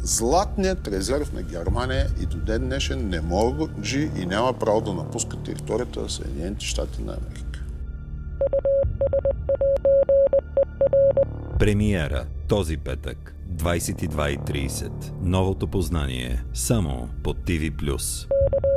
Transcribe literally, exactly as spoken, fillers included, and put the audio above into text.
златният резерв на Германия и до ден днешен не може и няма право да напуска територията на Съединените щати на Америка. Премиера този петък, двадесет и два и тридесет. Новото познание само по Ти Ви плюс.